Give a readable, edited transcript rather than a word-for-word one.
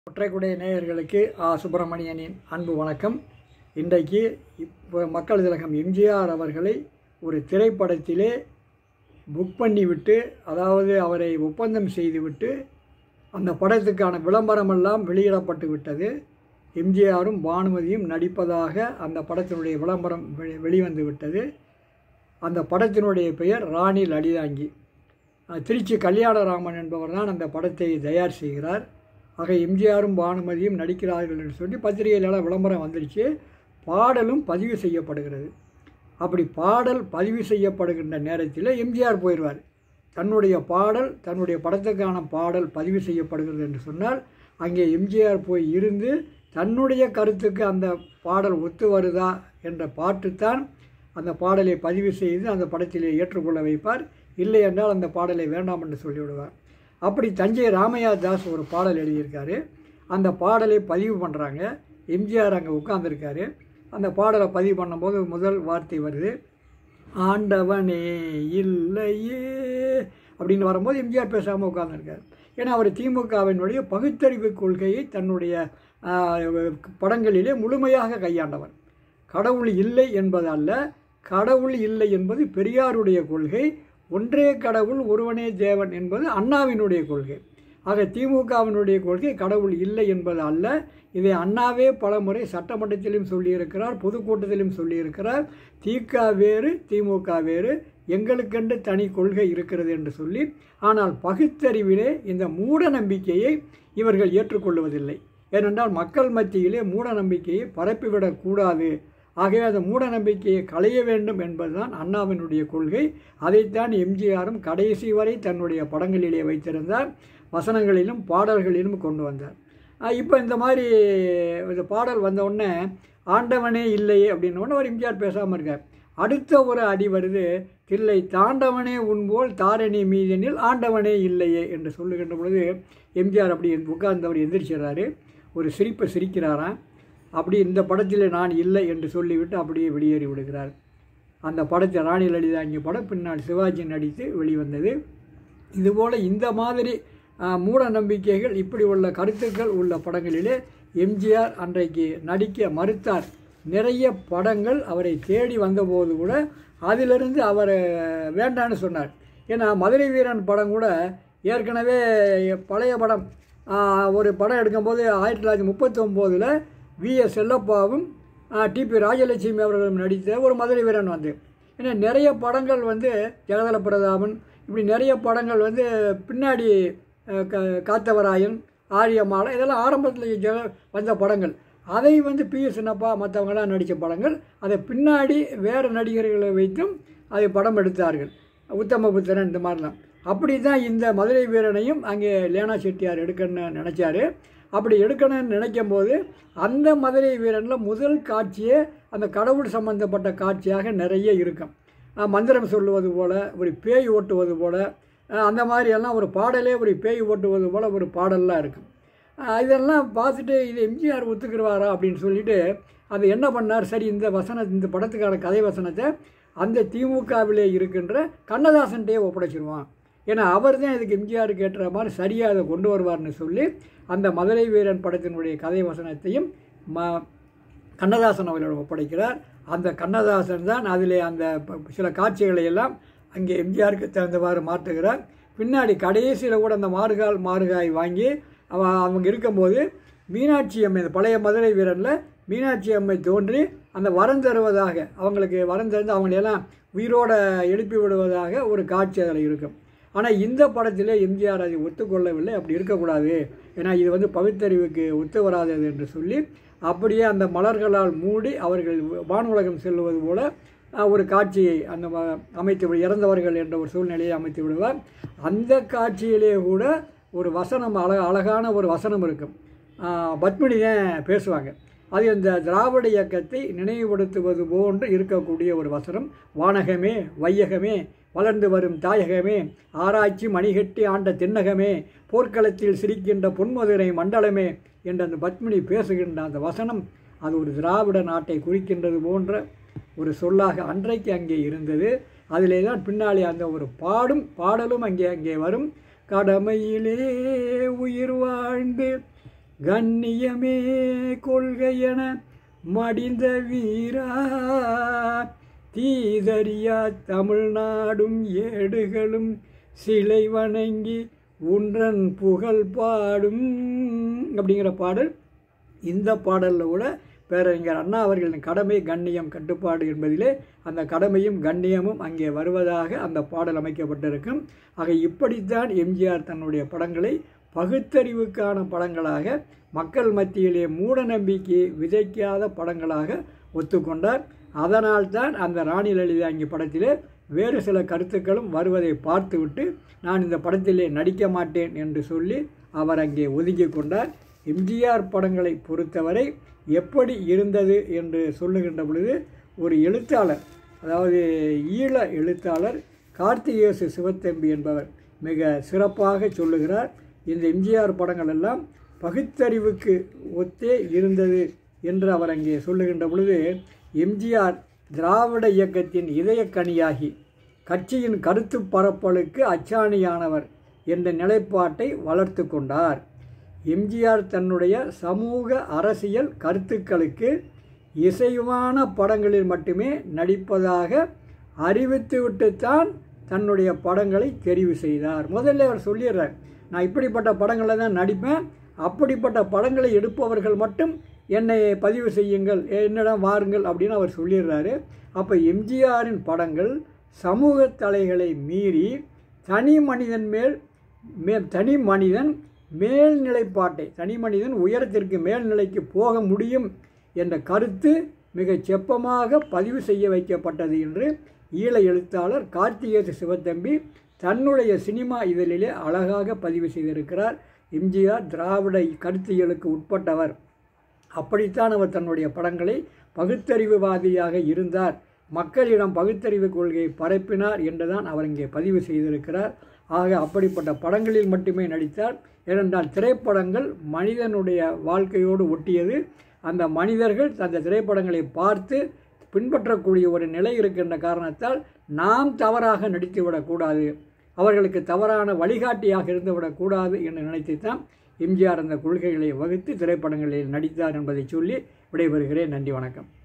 ஒற்றைக்குடை நேயர்களுக்கு சுப்பிரமணியனின் அன்பு வணக்கம். இன்றைக்கு மக்கள் திலகம் எம்ஜிஆர் அவர்களை ஒரு திரைப்படத்திலே புக் பண்ணிவிட்டு, அதாவது அவரை ஒப்பந்தம் செய்துவிட்டு அந்த படத்துக்கான விளம்பரமெல்லாம் வெளியிடப்பட்டு விட்டது. எம்ஜிஆரும் பானுமதியும் நடிப்பதாக அந்த படத்தினுடைய விளம்பரம் வெளிவந்து விட்டது. அந்த படத்தினுடைய பெயர் ராணி லலிதாங்கி. திருச்சி கல்யாணராமன் என்பவர் தான் அந்த படத்தை தயார் செய்கிறார். ஆக எம்ஜிஆரும் பானுமதியும் நடிக்கிறார்கள் என்று சொல்லி பத்திரிகையிலெல்லாம் விளம்பரம் வந்துருச்சு. பாடலும் பதிவு செய்யப்படுகிறது. அப்படி பாடல் பதிவு செய்யப்படுகின்ற நேரத்தில் எம்ஜிஆர் போயிடுவார். தன்னுடைய படத்துக்கான பாடல் பதிவு செய்யப்படுகிறது என்று சொன்னால் அங்கே எம்ஜிஆர் போய் இருந்து தன்னுடைய கருத்துக்கு அந்த பாடல் ஒத்து வருதா என்ற பார்த்துத்தான் அந்த பாடலை பதிவு செய்து அந்த படத்திலே ஏற்றுக்கொள்ள வைப்பார். இல்லை என்றால் அந்த பாடலை வேண்டாம் என்று சொல்லிவிடுவார். அப்படி தஞ்சை ராமையா தாஸ் ஒரு பாடல் எழுதியிருக்காரு. அந்த பாடலை பதிவு பண்ணுறாங்க. எம்ஜிஆர் அங்கே உட்கார்ந்துருக்காரு. அந்த பாடலை பதிவு பண்ணும்போது முதல் வார்த்தை வருது, ஆண்டவனே இல்லையே அப்படின்னு வரும்போது எம்ஜிஆர் பேசாமல் உட்கார்ந்துருக்கார். ஏன்னா அவர் திமுகவினுடைய பகுத்தறிவு கொள்கையை தன்னுடைய படங்களிலே முழுமையாக கையாண்டவர். கடவுள் இல்லை என்பதல்ல, கடவுள் இல்லை என்பது பெரியாருடைய கொள்கை. ஒன்றே கடவுள் ஒருவனே தேவன் என்பது அண்ணாவினுடைய கொள்கை. ஆக திமுகவினுடைய கொள்கை கடவுள் இல்லை என்பது அல்ல. இதை அண்ணாவே பல முறை சட்டமன்றத்திலும் சொல்லியிருக்கிறார், பொதுக்கூட்டத்திலும் சொல்லியிருக்கிறார். திக வேறு திமுக வேறு, எங்களுக்கென்று தனி கொள்கை இருக்கிறது என்று சொல்லி. ஆனால் பகுத்தறிவிலே இந்த மூட நம்பிக்கையை இவர்கள் ஏற்றுக்கொள்வதில்லை. ஏனென்றால் மக்கள் மத்தியிலே மூட நம்பிக்கையை பரப்பிவிடக்கூடாது. ஆகவே அந்த மூட நம்பிக்கையை களைய வேண்டும் என்பதுதான் அண்ணாவினுடைய கொள்கை. அதைத்தான் எம்ஜிஆரும் கடைசி வரை தன்னுடைய படங்களிலே வைத்திருந்தார், வசனங்களிலும் பாடல்களிலும் கொண்டு வந்தார். இப்போ இந்த மாதிரி இந்த பாடல் வந்தவுடனே ஆண்டவனே இல்லையே அப்படின்னோடனே அவர் எம்ஜிஆர் பேசாமல் இருக்கார். அடுத்த ஒரு அடி வருது, தில்லை தாண்டவனே உன்போல் தாரணி மீதனில் ஆண்டவனே இல்லையே என்று சொல்லுகின்ற பொழுது எம்ஜிஆர் அப்படி உட்கார்ந்தவர் எந்திரிச்சிடறாரு. ஒரு சிரிப்பை சிரிக்கிறாராம். அப்படி இந்த படத்தில் நான் இல்லை என்று சொல்லிவிட்டு அப்படியே வெளியேறி விடுகிறார். அந்த படத்தை ராணி லலிதாங்கி படம் பின்னால் சிவாஜி நடித்து வெளிவந்தது. இதுபோல் இந்த மாதிரி மூட நம்பிக்கைகள், இப்படி உள்ள கருத்துக்கள் உள்ள படங்களிலே எம்ஜிஆர் அன்றைக்கு நடிக்க மறுத்தார். நிறைய படங்கள் அவரை தேடி வந்தபோது கூட அதிலிருந்து அவர் வேண்டான்னு சொன்னார். ஏன்னா மதுரை வீரன் படம் கூட ஏற்கனவே பழைய படம், ஒரு படம் எடுக்கும்போது 1939 V.S. செல்லப்பாவும் T.P. ராஜலட்சுமி அவர்களும் நடித்த ஒரு மதுரை வீரன் வந்து, ஏன்னா நிறைய படங்கள் ஜெகதல பிரதாபன் இப்படி நிறைய படங்கள் பின்னாடி காத்தவராயன், ஆரியமாலை இதெல்லாம் ஆரம்பத்தில் வந்த படங்கள். அதை P.S. சின்னப்பா மற்றவங்களாம் நடித்த படங்கள். அதை பின்னாடி வேறு நடிகர்களை வைத்தும் அதை படம் எடுத்தார்கள். உத்தமபுத்திரன் இந்த மாதிரிலாம். அப்படி தான் இந்த மதுரை வீரனையும் அங்கே லேனா செட்டியார் எடுக்கணும்னு நினச்சார். அப்படி எடுக்கணும்னு நினைக்கும் போது அந்த மதுரை வீரனில் முதல் காட்சியே அந்த கடவுள் சம்பந்தப்பட்ட காட்சியாக நிறைய இருக்கும். மந்திரம் சொல்லுவது போல், ஒரு பேய் ஓட்டுவது போல், அந்த மாதிரியெல்லாம் ஒரு பாடலே ஒரு பேய் ஓட்டுவது போல் ஒரு பாடல்லாம் இருக்கும். இதெல்லாம் பார்த்துட்டு இது எம்ஜிஆர் ஒத்துக்குருவாரா அப்படின்னு சொல்லிட்டு அது என்ன பண்ணார், சரி இந்த படத்துக்கான கதை வசனத்தை அந்த திமுகவிலே இருக்கின்ற கண்ணதாசன்கிட்டே ஒப்படைச்சிருவான். ஏன்னா அவர் தான் இதுக்கு எம்ஜிஆருக்கு ஏற்ற மாதிரி சரியாக அதை கொண்டு வருவார்னு சொல்லி அந்த மதுரை வீரன் படத்தினுடைய கதை வசனத்தையும் கண்ணதாசன் அவர்களிடம் ஒப்படைக்கிறார். அந்த கண்ணதாசன் தான் அதிலே அந்த சில காட்சிகளை எல்லாம் அங்கே எம்ஜிஆருக்கு தகுந்தவாறு மாற்றுகிறார். பின்னாடி கடைசியில் கூட அந்த மாறுகாய் வாங்கி அவங்க இருக்கும்போது மீனாட்சி அம்மை, பழைய மதுரை வீரனில் மீனாட்சி அம்மை தோன்றி அந்த வரம் தருவதாக, அவங்களுக்கு வரம் தந்து அவங்களையெல்லாம் உயிரோடு எழுப்பி விடுவதாக ஒரு காட்சி அதில் இருக்கும். ஆனால் இந்த படத்தில் எம்ஜிஆர் அதை ஒத்துக்கொள்ளவில்லை. அப்படி இருக்கக்கூடாது, ஏன்னா இது பகுத்தறிவுக்கு ஒத்து வராதது என்று சொல்லி அப்படியே அந்த மலர்களால் மூடி அவர்கள் வானுலகம் செல்வது போல ஒரு காட்சியை அந்த அமைத்து இறந்தவர்கள் என்ற ஒரு சூழ்நிலையை அமைத்து விடுவார். அந்த காட்சியிலே கூட ஒரு வசனம், அழகான ஒரு வசனம் இருக்கும். பத்மினி தான் பேசுவாங்க. அது இந்த திராவிட இயக்கத்தை நினைவுபடுத்துவது போன்று இருக்கக்கூடிய ஒரு வசனம். வானகமே வையகமே வளர்ந்து வரும் தாயகமே, ஆராய்ச்சி மணிகட்டி ஆண்ட தென்னகமே, போர்க்களத்தில் சிரிக்கின்ற பொன்மதுரை மண்டலமே என்ற அந்த பத்மினி பேசுகின்ற அந்த வசனம் அது ஒரு திராவிட நாட்டை குறிக்கின்றது போன்ற ஒரு சொல்லாக அன்றைக்கு அங்கே இருந்தது. அதிலே தான் பின்னாலே அந்த ஒரு பாடலும் அங்கே வரும். கடமையிலே உயிர் வாழ்ந்து கண்ணியமே கொள்கையென மடிந்த வீரா, தீதறியா தமிழ்நாடும் ஏடுகளும் சிலை வணங்கி உன்றன் புகழ் பாடும் அப்படிங்கிற பாடல். இந்த பாடலில் கூட பேரறிஞர் அண்ணா அவர்களின் கடமை கண்ணியம் கட்டுப்பாடு என்பதிலே அந்த கடமையும் கண்ணியமும் அங்கே வருவதாக அந்த பாடல் அமைக்கப்பட்டிருக்கும். ஆக இப்படித்தான் எம்ஜிஆர் தன்னுடைய படங்களை பகுத்தறிவுக்கான படங்களாக, மக்கள் மத்தியிலே மூட நம்பிக்கையை விதைக்காத படங்களாக ஒத்துக்கொண்டார். அதனால்தான் அந்த ராணி லலிதாங்கி படத்திலே வேறு சில கருத்துக்களும் வருவதை பார்த்துவிட்டு நான் இந்த படத்திலே நடிக்க மாட்டேன் என்று சொல்லி அவர் அங்கே ஒதுக்கி கொண்டார். எம்ஜிஆர் படங்களை பொறுத்தவரை எப்படி இருந்தது என்று சொல்லுகின்ற பொழுது, ஒரு எழுத்தாளர், அதாவது ஈழ எழுத்தாளர் கார்த்திகேசு சிவத்தம்பி என்பவர் மிக சிறப்பாக சொல்லுகிறார். இந்த எம்ஜிஆர் படங்கள் எல்லாம் பகுத்தறிவுக்கு ஒத்தே இருந்தது என்று அவர் அங்கே சொல்லுகின்ற பொழுது, எம்ஜிஆர் திராவிட இயக்கத்தின் இதயக்கனியாகி கட்சியின் கருத்து பரப்பலுக்கு அச்சாணியானவர் என்ற நிலைப்பாட்டை வளர்த்து கொண்டார். எம்ஜிஆர் தன்னுடைய சமூக அரசியல் கருத்துக்களுக்கு இசைவான படங்களில் மட்டுமே நடிப்பதாக அறிவித்துவிட்டுத்தான் தன்னுடைய படங்களை தெரிவு செய்தார். முதல்ல அவர் சொல்லிடுறார், நான் இப்படிப்பட்ட படங்களை தான் நடிப்பேன், அப்படிப்பட்ட படங்களை எடுப்பவர்கள் மட்டும் என்னை பதிவு செய்யுங்கள், என்னிடம் வாருங்கள் அப்படின்னு அவர் சொல்லிடுறாரு. அப்போ எம்ஜிஆரின் படங்கள் சமூக தலைகளை மீறி தனி மனிதன் மேல்நிலைப்பாட்டை, தனி மனிதன் உயரத்திற்கு மேல்நிலைக்கு போக முடியும் என்ற கருத்து மிக செப்பமாக பதிவு செய்ய வைக்கப்பட்டது என்று ஈழ எழுத்தாளர் கார்த்திகேசு சிவத்தம்பி தன்னுடைய சினிமா இதழிலே அழகாக பதிவு செய்திருக்கிறார். எம்ஜிஆர் திராவிட கருத்தியலுக்கு உட்பட்டவர், அப்படித்தான் அவர் தன்னுடைய படங்களை பகுத்தறிவுவாதியாக இருந்தார், மக்களிடம் பகுத்தறிவு கொள்கையை பரப்பினார் என்றுதான் அவர் இங்கே பதிவு செய்திருக்கிறார். ஆக அப்படிப்பட்ட படங்களில் மட்டுமே நடித்தார். ஏனென்றால் திரைப்படங்கள் மனிதனுடைய வாழ்க்கையோடு ஒட்டியது. அந்த மனிதர்கள் அந்த திரைப்படங்களை பார்த்து பின்பற்றக்கூடிய ஒரு நிலை இருக்கின்ற காரணத்தால் நாம் தவறாக நடித்துவிடக்கூடாது, அவர்களுக்கு தவறான வழிகாட்டியாக இருந்துவிடக்கூடாது என்று நினைத்துத்தான் எம்ஜிஆர் அந்த கொள்கைகளை வகுத்து திரைப்படங்களில் நடித்தார் என்பதை சொல்லி விடைபெறுகிறேன். நன்றி, வணக்கம்.